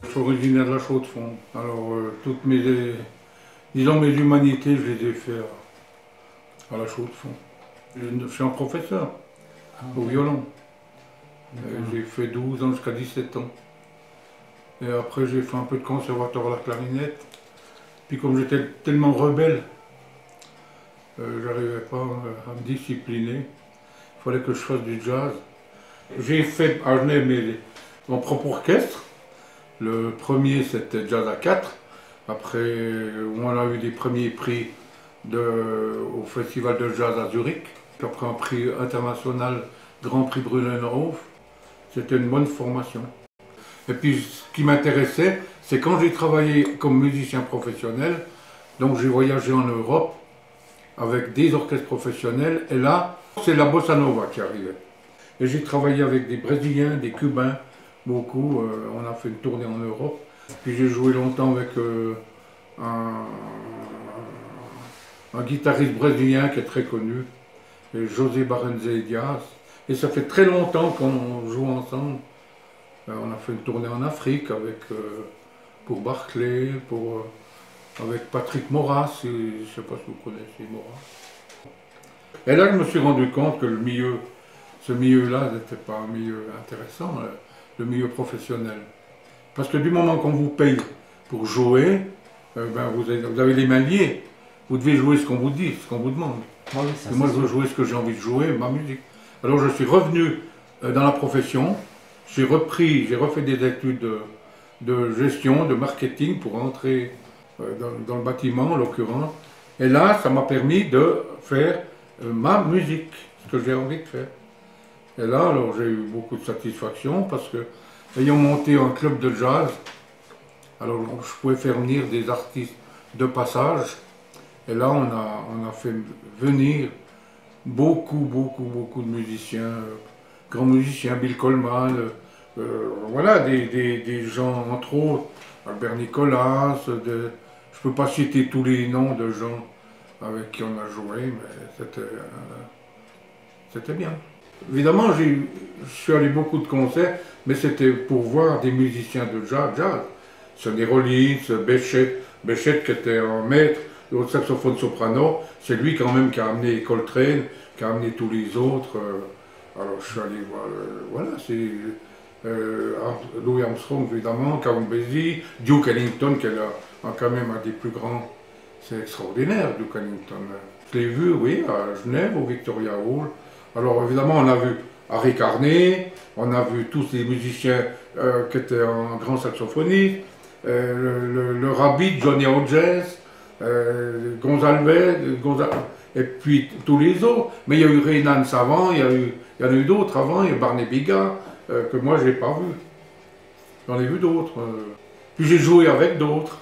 Je suis originaire de la Chaux-de-Fonds. Alors, toutes disons mes humanités, je les ai fait à la Chaux-de-Fonds. Je suis un professeur au violon. J'ai fait 12 ans jusqu'à 17 ans. Et après, j'ai fait un peu de conservatoire à la clarinette. Puis comme j'étais tellement rebelle, j'arrivais pas à me discipliner. Il fallait que je fasse du jazz. J'ai fait à Genève mon propre orchestre. Le premier, c'était Jazz à 4. Après, on a eu des premiers prix au Festival de Jazz à Zurich. Après un prix international, Grand Prix Brunnenhof. C'était une bonne formation. Et puis, ce qui m'intéressait, c'est quand j'ai travaillé comme musicien professionnel, donc j'ai voyagé en Europe avec des orchestres professionnels, et là, c'est la bossa nova qui arrivait. Et j'ai travaillé avec des Brésiliens, des Cubains, beaucoup. On a fait une tournée en Europe. Puis j'ai joué longtemps avec un guitariste brésilien qui est très connu, José Barrenze Dias. Et ça fait très longtemps qu'on joue ensemble. On a fait une tournée en Afrique pour Barclay, avec Patrick Moras, je ne sais pas si vous connaissez Moras. Et là, je me suis rendu compte que ce milieu-là n'était pas un milieu intéressant, le milieu professionnel. Parce que du moment qu'on vous paye pour jouer, vous avez les mains liées. Vous devez jouer ce qu'on vous dit, ce qu'on vous demande. Oui, et moi, je veux jouer ce que j'ai envie de jouer, ma musique. Alors, je suis revenu dans la profession. J'ai refait des études de gestion, de marketing pour entrer dans le bâtiment, en l'occurrence. Et là, ça m'a permis de faire ma musique, ce que j'ai envie de faire. Et là, alors j'ai eu beaucoup de satisfaction parce que, ayant monté un club de jazz, alors je pouvais faire venir des artistes de passage. Et là, on a fait venir beaucoup de musiciens, grands musiciens, Bill Coleman, voilà, des gens, entre autres, Albert Nicolas, je ne peux pas citer tous les noms de gens avec qui on a joué, mais c'était bien. Évidemment, je suis allé à beaucoup de concerts, mais c'était pour voir des musiciens de jazz. Sonny Rollins, Béchette qui était un maître, le saxophone soprano, c'est lui quand même qui a amené Coltrane, qui a amené tous les autres. Alors je suis allé voir, voilà, c'est Louis Armstrong évidemment, Count Basie, Duke Ellington qui est quand même un des plus grands, c'est extraordinaire Duke Ellington. Je l'ai vu, oui, à Genève, au Victoria Hall. Alors évidemment on a vu Harry Carney, on a vu tous les musiciens qui étaient un grand saxophoniste, le Rabbit, Johnny Hodges, Gonzalez, et puis tous les autres. Mais il y a eu Renan Savant, il y en a eu d'autres avant, il y a Barney Biga, que moi je n'ai pas vu. J'en ai vu d'autres. Puis j'ai joué avec d'autres.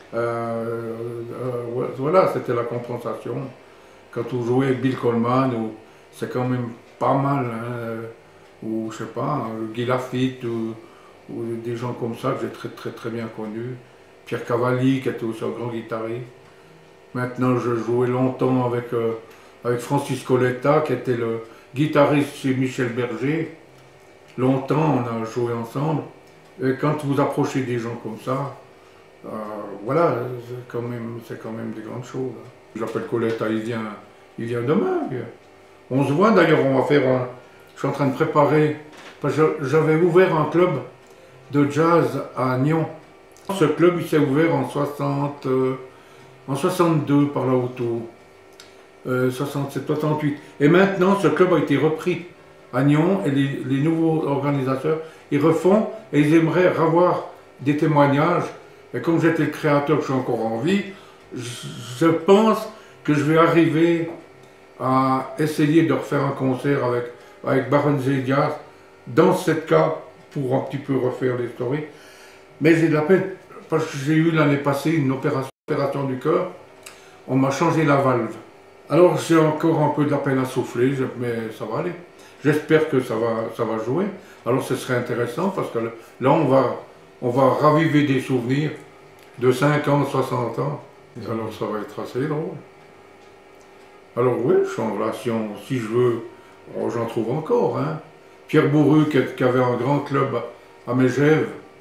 Voilà, c'était la compensation. Quand vous jouez avec Bill Coleman, c'est quand même pas mal. Hein, ou je sais pas, Guy Lafitte, ou des gens comme ça que j'ai très bien connus. Pierre Cavalli, qui était aussi un grand guitariste. Maintenant, je jouais longtemps avec Francis Coletta, qui était le guitariste chez Michel Berger. Longtemps, on a joué ensemble. Et quand vous approchez des gens comme ça, voilà, c'est quand même des grandes choses. J'appelle Coletta, il vient demain. On se voit d'ailleurs, on va faire je suis en train de préparer, parce que j'avais ouvert un club de jazz à Nyon. Ce club, il s'est ouvert en 62 par là autour, 67, 68. Et maintenant, ce club a été repris à Nyon et les nouveaux organisateurs, ils refont et ils aimeraient avoir des témoignages. Et comme j'étais le créateur, que je suis encore en vie, je pense que je vais arriver à essayer de refaire un concert avec Barrenze Dias, dans ce cas, pour un petit peu refaire l'histoire. Mais j'ai de la peine, parce que j'ai eu l'année passée une opération du cœur, on m'a changé la valve. Alors j'ai encore un peu de la peine à souffler, mais ça va aller. J'espère que ça va jouer. Alors ce serait intéressant, parce que là on va raviver des souvenirs de 50, 60 ans. Alors ça va être assez drôle. Alors oui, je suis en relation, si je veux, j'en trouve encore. Hein. Pierre Bourru, qui avait un grand club à Megève,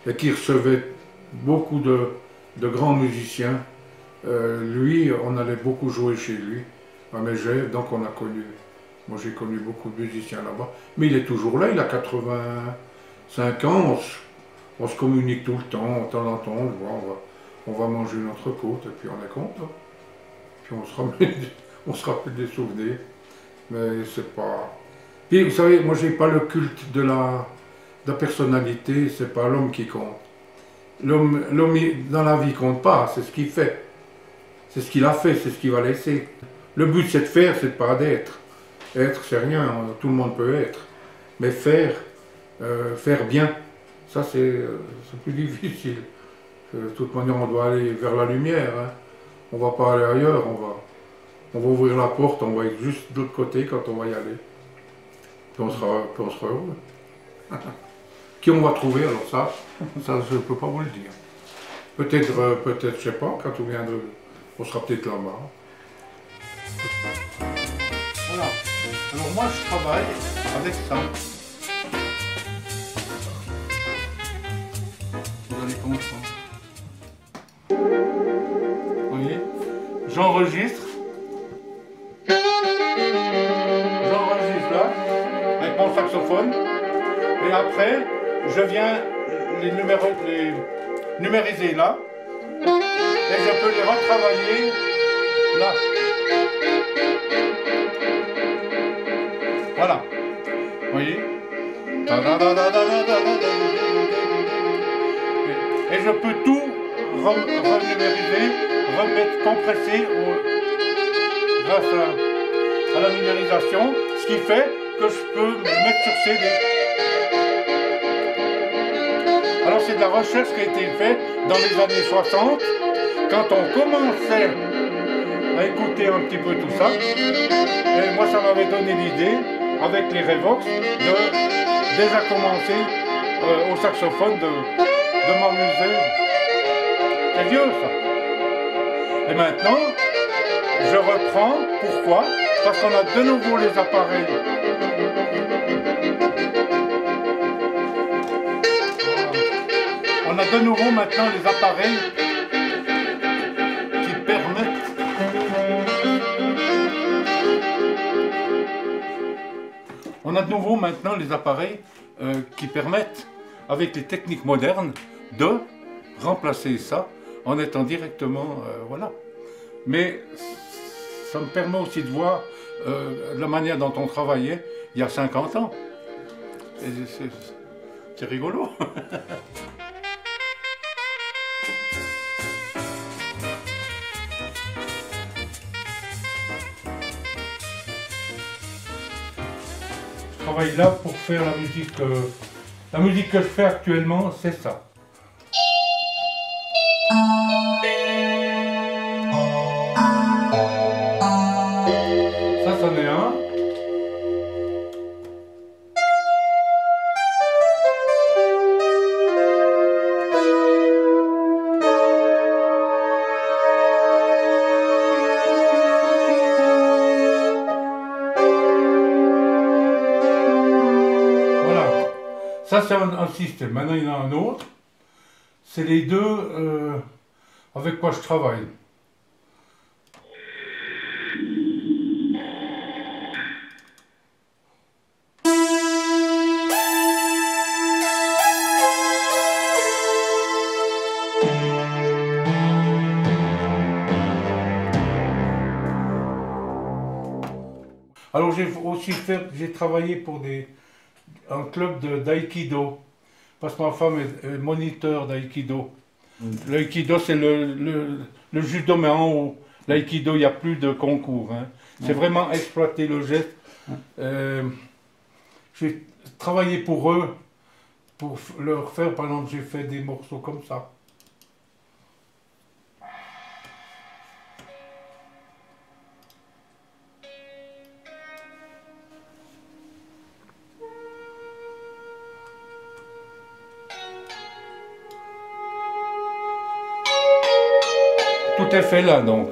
et qui recevait beaucoup de grands musiciens. Lui, on allait beaucoup jouer chez lui, à Megève, donc on a connu, moi j'ai connu beaucoup de musiciens là-bas. Mais il est toujours là, il a 85 ans, on se communique tout le temps, de temps en temps, on va manger notre côte et puis on est content. Puis on se rappelle des souvenirs, mais c'est pas... Puis vous savez, moi j'ai pas le culte de la personnalité, c'est pas l'homme qui compte. L'homme dans la vie compte pas, c'est ce qu'il fait. C'est ce qu'il a fait, c'est ce qu'il va laisser. Le but c'est de faire, c'est pas d'être. Être c'est rien, tout le monde peut être. Mais faire bien, ça c'est plus difficile. De toute manière on doit aller vers la lumière. Hein. On va pas aller ailleurs, on va ouvrir la porte, on va être juste de l'autre côté quand on va y aller. Puis on sera heureux. Qui on va trouver alors ça je ne peux pas vous le dire. Peut-être, je sais pas, quand on sera peut-être là-bas. Voilà. Alors moi je travaille avec ça. Vous allez comprendre. Vous voyez? J'enregistre là, avec mon saxophone, et après, je viens les numériser là, et je peux les retravailler là. Voilà. Vous voyez? Et je peux tout renumériser, remettre, compresser grâce à la numérisation, ce qui fait que je peux mettre sur CD. Alors c'est de la recherche qui a été faite dans les années 60, quand on commençait à écouter un petit peu tout ça. Et moi ça m'avait donné l'idée, avec les Revox, de déjà commencer au saxophone de m'amuser. C'est vieux ça. Et maintenant, je reprends. Pourquoi? Parce qu'on a de nouveau les appareils. On a de nouveau maintenant les appareils qui permettent avec les techniques modernes, de remplacer ça en étant directement, voilà. Mais ça me permet aussi de voir la manière dont on travaillait il y a 50 ans. C'est rigolo. Je travaille là pour faire la musique. La musique que je fais actuellement, c'est ça. Ça, c'en est un. Ça, c'est un système. Maintenant, il y en a un autre. C'est les deux avec quoi je travaille. Alors, j'ai travaillé pour un club d'aïkido, parce que ma femme est moniteur d'aïkido. L'aïkido, c'est le judo, mais en haut. L'aïkido, il n'y a plus de concours. Hein. C'est vraiment exploiter le geste. J'ai travaillé pour eux, pour leur faire, par exemple, j'ai fait des morceaux comme ça. Tout est fait là donc.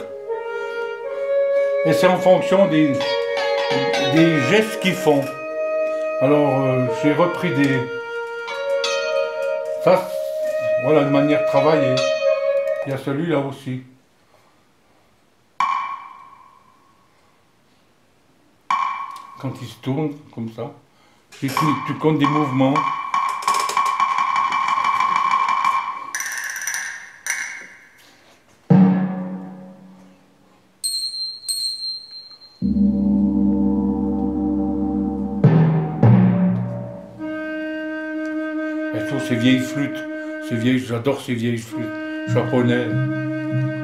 Et c'est en fonction des gestes qu'ils font. Alors j'ai repris ça Voilà une manière de travailler. Il y a celui-là aussi. Quand il se tourne, comme ça, tu comptes des mouvements. Et tous ces vieilles flûtes, j'adore ces vieilles flûtes japonaises.